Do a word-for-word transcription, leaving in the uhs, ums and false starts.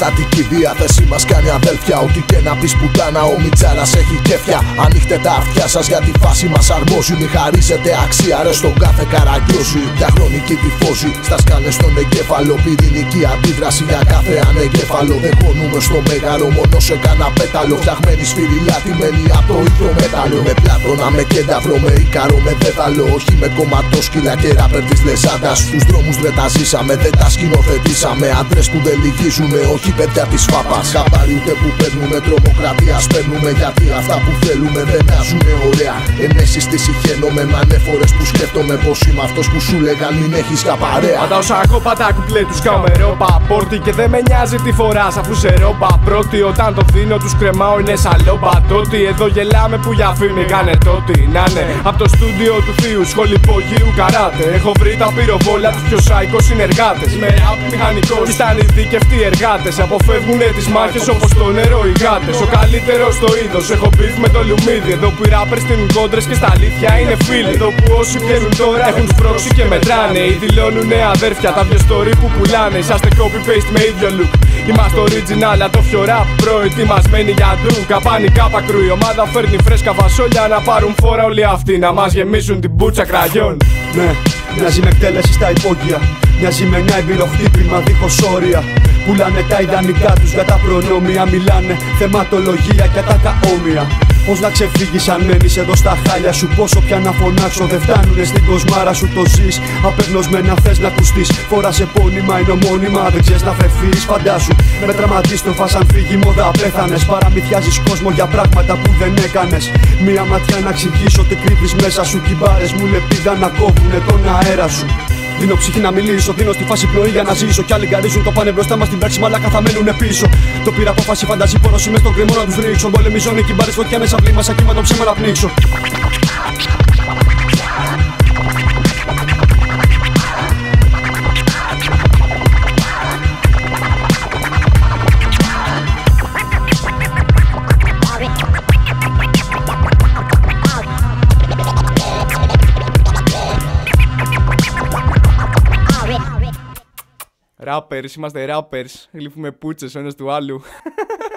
Στατική διάθεση μας κάνει αδέλφια. Ό,τι και να πεις πουτάνα, ο Μιτσάρας έχει κέφια. Ανοίχτε τα αυτιά σας για τη φάση μας αρμόζει. Μη χαρίζετε αξία ρε στον κάθε καραγκιόζη. Διαχρονική τυφώζει στα σκάλες στον εγκέφαλο. Πυρηνική αντίδραση για κάθε ανεγκέφαλο. Δεν χωνούμε στο μέγαρο μόνο σε κάνα πέταλο. Φτιαγμένη σφυριλά τιμένη από το ίδιο μέταλλο. Με πλάτωνα, με κένταυρο, με ίκαρο, με δέδαλο. Όχι με κομματόσκυλα και ράπερ της λεζάντας. Στους δρόμους δεν τα ζήσαμε, δεν τα σκηνοθετήσαμε. Άντρες που δεν λυγίζουνε, όχι παιδιά της φάπας. Χαμπάρι ούτε που παίρνουμε, τρομοκρατία παίρνουμε. Γιατί αυτά που θέλουμε δεν μοιάζουνε ωραία. Ενέσεις τις συχαίνομαι με ανέφορες που σκέφτομαι. Πως είμαι αυτός που σου λέγαν μην έχεις καπαρέα. Πάντα όσα έχω πατά κουπλέ τους κάω με ρόπα πόρτι. Και δεν με νοιάζει τι φοράς αφού σε ρόπα πρώτη. Όταν το δίνω τους κρεμάω είναι σαλόμπα τότι. Εδώ γελάμε που για φήμη κάνε τότι. Να ναι, απ' το στούντιο του θείου σχολυπογείου καράτε. Έχω βρει τα πυροβόλα τους πιο σάικο συνεργάτες. Με ραπ μηχανικός ήταν ειδικευτοί εργάτες. Αποφεύγουνε τις μάχες όπως το νερό οι γάτες. Ο καλύτερος στο είδος, έχω μπιφ με το λουμίδι. Εδώ που οι rappers στείλουν κόντρες και στα αλήθεια είναι φίλοι. Εδώ που όσοι βγαίνουν τώρα έχουν σπρώξει και μετράνε. Ή δηλώνουνε αδέρφια τα δυο story που πουλάνε. Είσαστε copy-paste με ίδιο look. Είμαστε original, αλλά το πιο rap προετοιμασμένοι για ντου. Καπάνι κάπα κρού, η ομάδα φέρνει φρέσκα φασόλια. Να πάρουν φόρα όλοι αυτοί, να μας γεμίσουν την μπούτσα κραγιόν. Ναι, μοιάζει με εκτέλεση στα υπόγεια. Μοιάζει με ένα εμπειροχτύπημα δίχως όρια. Πουλάνε τα ιδανικά τους για τα προνόμια. Μιλάνε θεματολογία για τα καόμια. Πώς να ξεφύγεις αν μένεις εδώ στα χάλια σου. Πόσο πια να φωνάξω δεν φτάνουνε στην κοσμάρα σου. Το ζεις απεγνωσμένα θες να ακουστείς. Φοράς επώνυμα είναι ομώνυμα δεν ξέρεις να φευθείς. Φαντάσου με τραυματίστροφα σαν φύγει μόδα πέθανες. Παραμυθιάζεις κόσμο για πράγματα που δεν έκανες. Μία ματιά να εξηγήσω τι κρύβεις μέσα σου. Κι οι μπάρες μου λεπίδα να κόβουνε τον αέρα σου. Δίνω ψυχή να μιλήσω, δίνω στη φάση πνοή για να ζήσω. Κι άλλοι γκαρίζουν το πάνε μπροστά μας στην πράξη, μαλάκα θα μένουνε πίσω. Το πήρα απόφαση, φανταζή πόρος είμαι στον κρεμό να τους ρίξω. Πολεμιζώνει κι μπάρες φωτιά μέσα πλήμα, σαν κύμα το ψέμα να πνίξω. Rappers, είμαστε rappers. Γλύφουμε πούτσες ο ένας του άλλου.